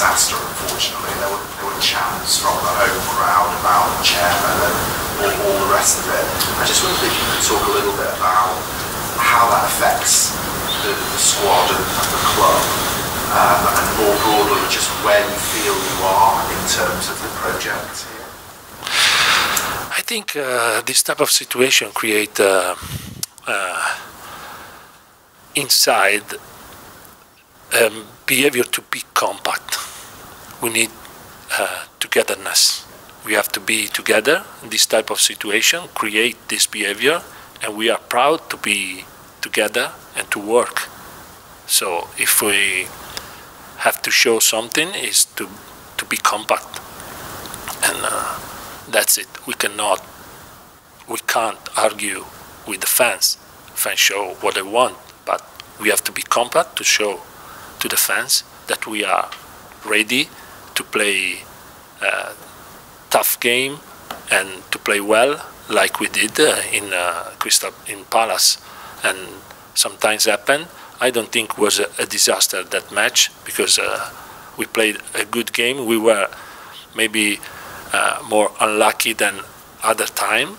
disaster, unfortunately. There were chants from the home crowd about the chairman and all the rest of it. I just wondered if you could talk a little bit about how that affects the squad and the club, and more broadly, just where you feel you are in terms of the project here. I think this type of situation create inside behavior to be compact. We need togetherness. We have to be together in this type of situation, create this behavior, and we are proud to be together and to work. So if we have to show something, is to be compact, and that's it. We can't argue with the fans. Fans show what they want, but we have to be compact to show to the fans that we are ready to play a tough game and to play well, like we did in Palace, and sometimes happen. I don't think it was a disaster, that match, because we played a good game. We were maybe more unlucky than other time.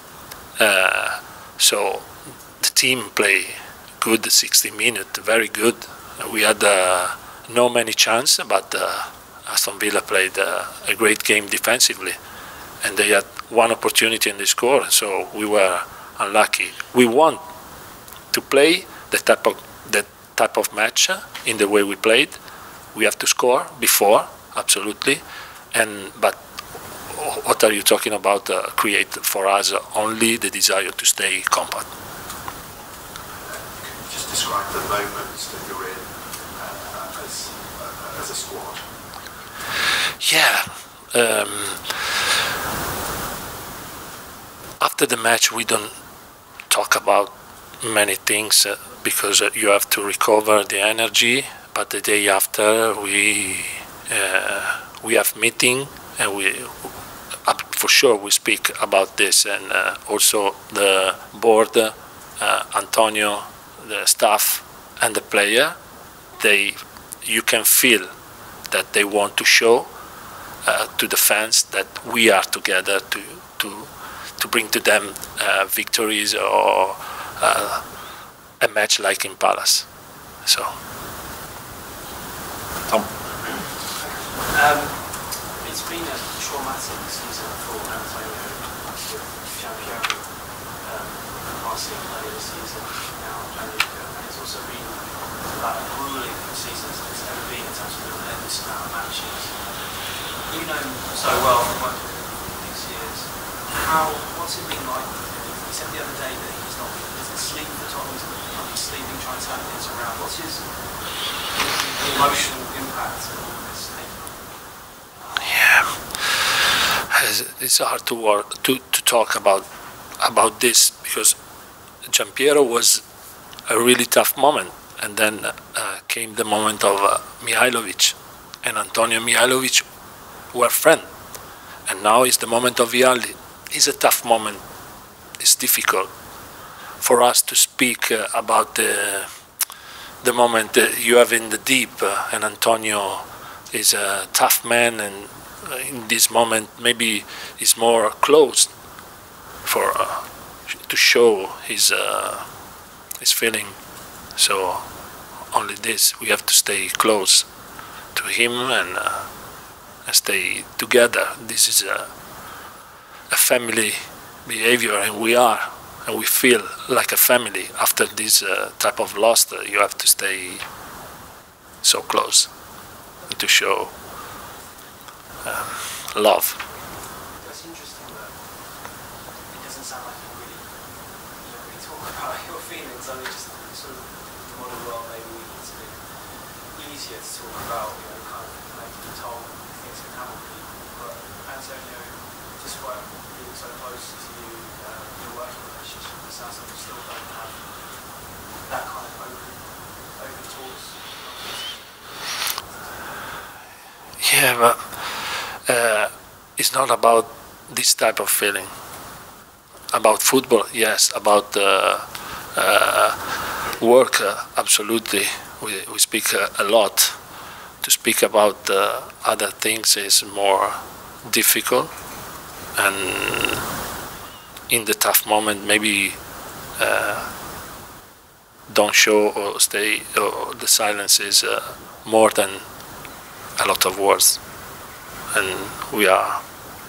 So the team played good 60 minutes, very good. We had no many chances, but Aston Villa played a great game defensively, and they had one opportunity and they scored. So we were unlucky. We want to play that type of match in the way we played. We have to score before, absolutely. But what are you talking about? Create for us only the desire to stay compact. Just describe the moments that you're in as a squad. Yeah. After the match, we don't talk about many things because you have to recover the energy. But the day after, we have meeting, and for sure we speak about this, and also the board, Antonio, the staff, and the player. You can feel that they want to show to the fans that we are together to bring to them victories or a match like in Palace. So, Tom. It's been a traumatic season for Antonio with Giampiero passing earlier this season, now Gianluca, and it's also been about a grueling season as it's ever been in terms of the relentless amount of matches. You know him so well from working with him for 6 years. What's it been like? He said the other day that he's not sleep for Tottenham, he's sleeping, trying to turn things around. What's his emotional impact of all this? Yeah, it's hard to talk about this, because Giampiero was a really tough moment, and then came the moment of Mihajlovic, and Antonio and Mihajlovic were friends, and now is the moment of Vialli. It's a tough moment. It's difficult for us to speak about the moment you have in the deep, and Antonio is a tough man, and in this moment maybe is more closed for to show his feeling. So only this, we have to stay close to him and stay together. This is a family behavior, and we feel like a family. After this type of loss, you have to stay so close to show love. That's interesting that it doesn't sound like you really talk about your feelings. I mean, just sort of the modern world, maybe it's a bit easier to talk about, kind of making the toll things can happen to people. But Antonio, despite being so close to you, your working relationship, it sounds like you still don't have that kind of open talks. Yeah, but it's not about this type of feeling. About football, yes. About work, absolutely. We speak a lot to speak about other things is more difficult, and in the tough moment maybe don't show or stay, or the silence is more than a lot of words, and we are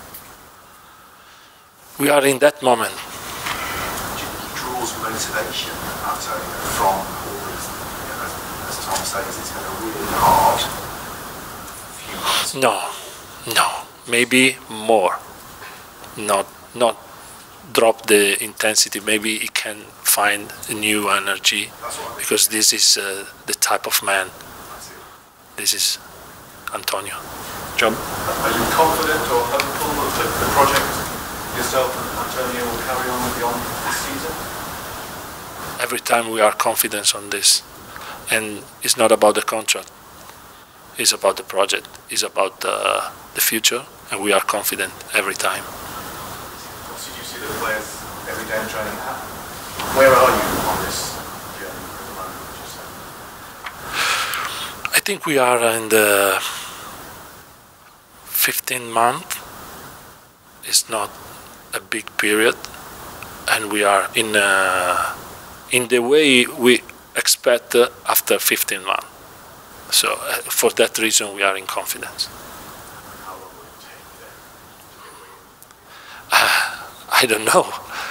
in that moment. Do you think he draws motivation, Antonio, from all these, as Tom says, it's been a really hard few months? No, maybe more. Not drop the intensity. Maybe he can find a new energy, because this is the type of man. This is Antonio. John? Are you confident or hopeful that the project yourself and Antonio will carry on beyond this season? Every time we are confident on this, and it's not about the contract. It's about the project. It's about the future, and we are confident every time. Obviously, you see the players every day in training. Where are you on this journey at the moment, would you say? I think we are in the 15th month. It's not a big period, and we are in the way we expect after 15 months. So for that reason, we are in confidence. How long will it take then? I don't know.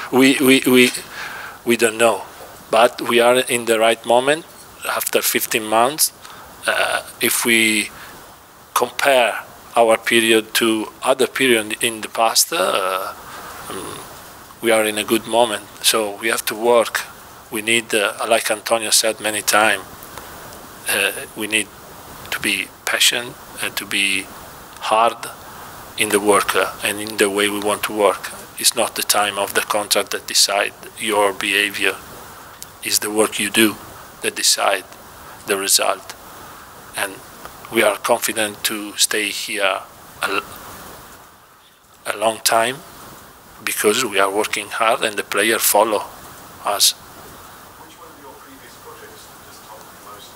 We don't know, but we are in the right moment after 15 months. If we compare our period to other period in the past, we are in a good moment. So we have to work. We need, like Antonio said many times, we need to be patient and to be hard in the work and in the way we want to work. It's not the time of the contract that decide your behavior. It's the work you do that decide the result. And we are confident to stay here a long time because we are working hard and the players follow us. Which one of your previous projects does Tom most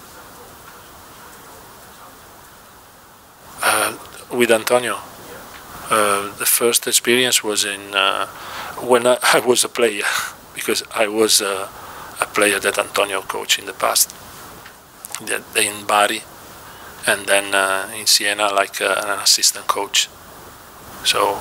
resemble? With Antonio, the first experience was in when I was a player, because I was a player that Antonio coached in the past, in Bari, and then in Siena like an assistant coach. So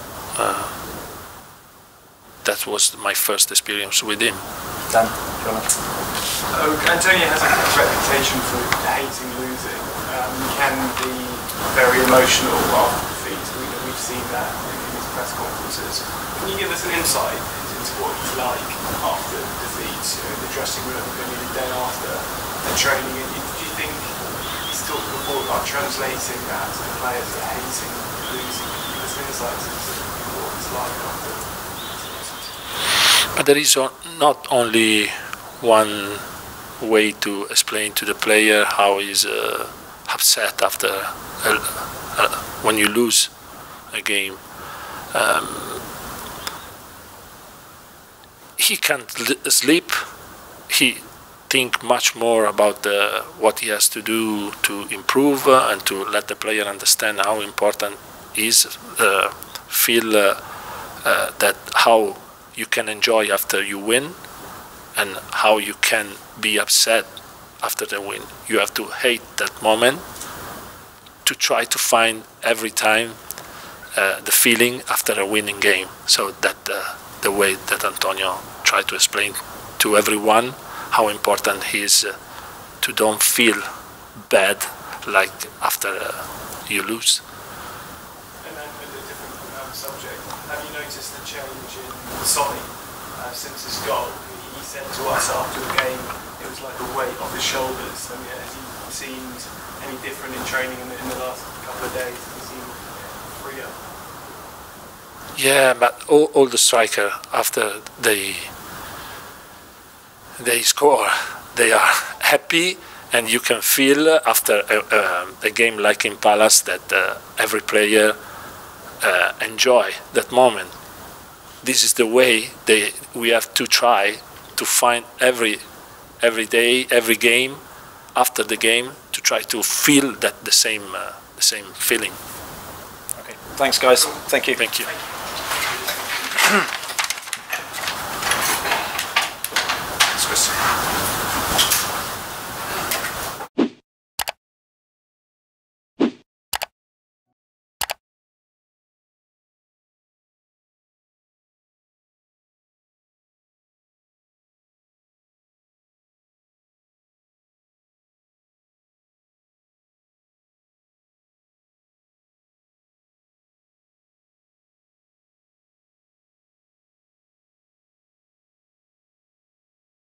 that was my first experience with him. Dan? Antonio has a reputation for hating losing. Can be very emotional after defeat. We've seen that in his press conferences. Can you give us an insight into what he's like after defeats, the dressing room, maybe the day after a training? And do you think he's talked before about translating that to the players that are hating losing? Can you give us an insight into what it's like after? But there is not only one way to explain to the player how he's upset after when you lose a game. He can't sleep. He think much more about what he has to do to improve and to let the player understand how important is feel that how you can enjoy after you win and how you can be upset after the win. You have to hate that moment to try to find every time the feeling after a winning game. So that the way that Antonio tried to explain to everyone how important he is to don't feel bad like after you lose. And then with a different subject, have you noticed the change in Sonny since his goal? He said to us after the game it was like a weight off his shoulders. I mean, has he seemed any different in training in the last couple of days? Has he seemed freer? Yeah, but all the striker after they score, they are happy, and you can feel after a game like in Palace that every player enjoy that moment. This is the way we have to try to find every day, every game, after the game to try to feel that the same feeling. Okay, thanks guys. Thank you. Thank you.